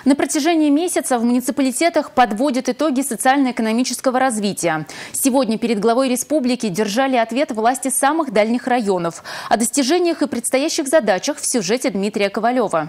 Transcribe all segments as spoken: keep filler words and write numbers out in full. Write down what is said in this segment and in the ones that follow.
На протяжении месяца в муниципалитетах подводят итоги социально-экономического развития. Сегодня перед главой республики держали ответ власти самых дальних районов. О достижениях и предстоящих задачах в сюжете Дмитрия Ковалева.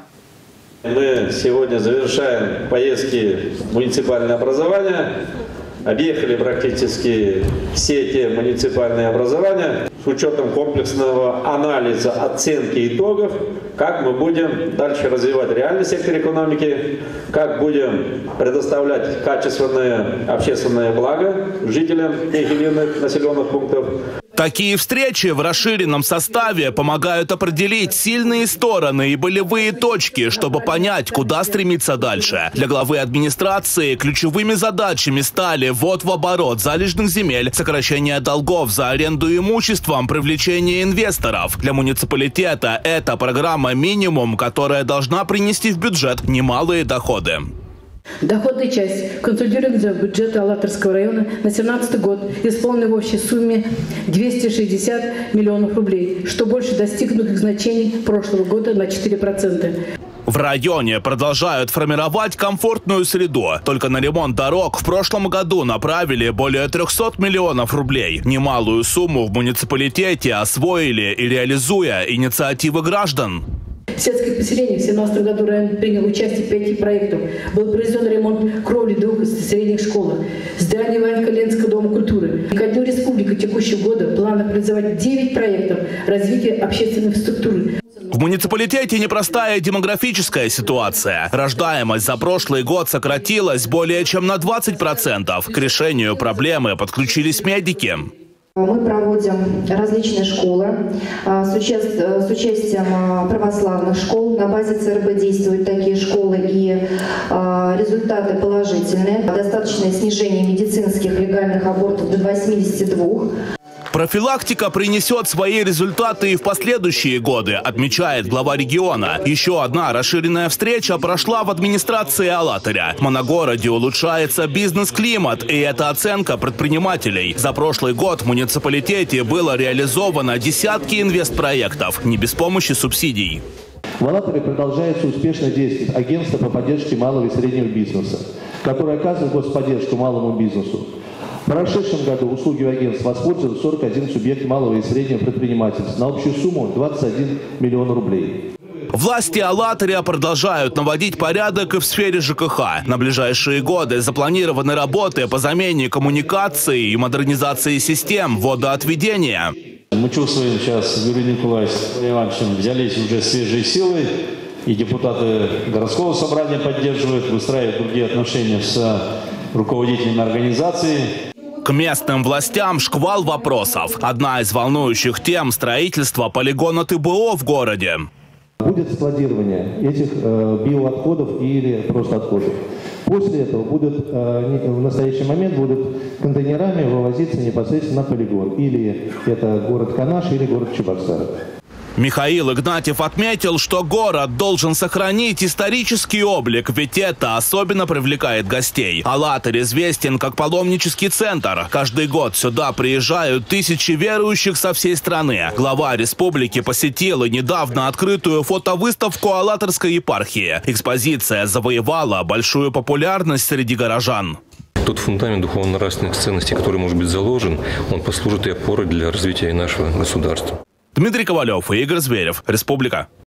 Мы сегодня завершаем поездки в муниципальное образование. Объехали практически все те муниципальные образования с учетом комплексного анализа, оценки итогов, как мы будем дальше развивать реальный сектор экономики, как будем предоставлять качественное общественное благо жителям тех или иных населенных пунктов. Такие встречи в расширенном составе помогают определить сильные стороны и болевые точки, чтобы понять, куда стремиться дальше. Для главы администрации ключевыми задачами стали ввод в оборот залежных земель, сокращение долгов за аренду имуществом, привлечение инвесторов. Для муниципалитета это программа «Минимум», которая должна принести в бюджет немалые доходы. Доходная часть консолидированного бюджета Алатырского района на две тысячи семнадцатый год исполнена в общей сумме двести шестьдесят миллионов рублей, что больше достигнутых значений прошлого года на четыре процента. В районе продолжают формировать комфортную среду. Только на ремонт дорог в прошлом году направили более трёхсот миллионов рублей. Немалую сумму в муниципалитете освоили и реализуя инициативы граждан. Сельское поселение в две тысячи семнадцатом году район принял участие в пяти проектах. Был произведен ремонт кровли двух средних школ, здание Ивано-Коленского дома культуры. Ко дню республики текущего года в планах реализовать девять проектов развития общественной инфраструктуры. В муниципалитете непростая демографическая ситуация. Рождаемость за прошлый год сократилась более чем на двадцать процентов. К решению проблемы подключились медики. Мы проводим различные школы с участием, с участием православных школ. На базе ЦРБ действуют такие школы, и результаты положительные. Достаточное снижение медицинских легальных абортов до восьмидесяти двух. Профилактика принесет свои результаты и в последующие годы, отмечает глава региона. Еще одна расширенная встреча прошла в администрации Алатыря. В Моногороде улучшается бизнес-климат, и это оценка предпринимателей. За прошлый год в муниципалитете было реализовано десятки инвестпроектов, не без помощи субсидий. В Алатыре продолжается успешно действовать агентство по поддержке малого и среднего бизнеса, которое оказывает господдержку малому бизнесу. В прошедшем году услуги агентства воспользовались сорок один субъект малого и среднего предпринимательства на общую сумму двадцать один миллион рублей. Власти Алатыря продолжают наводить порядок и в сфере ЖКХ. На ближайшие годы запланированы работы по замене коммуникаций и модернизации систем водоотведения. Мы чувствуем сейчас, Юрий Николаевич Ивановичем взялись уже свежие силы, и депутаты городского собрания поддерживают, выстраивают другие отношения с руководителями организации. К местным властям шквал вопросов. Одна из волнующих тем – строительство полигона ТБО в городе. Будет складирование этих э, биоотходов или просто отходов. После этого будут, э, в настоящий момент будут контейнерами вывозиться непосредственно на полигон. Или это город Канаш, или город Чебоксары. Михаил Игнатьев отметил, что город должен сохранить исторический облик, ведь это особенно привлекает гостей. Алатырь известен как паломнический центр. Каждый год сюда приезжают тысячи верующих со всей страны. Глава республики посетил и недавно открытую фотовыставку Алатырской епархии. Экспозиция завоевала большую популярность среди горожан. Тот фундамент духовно-нравственных ценностей, который может быть заложен, он послужит и опорой для развития нашего государства. Дмитрий Ковалев и Игорь Зверев. Республика.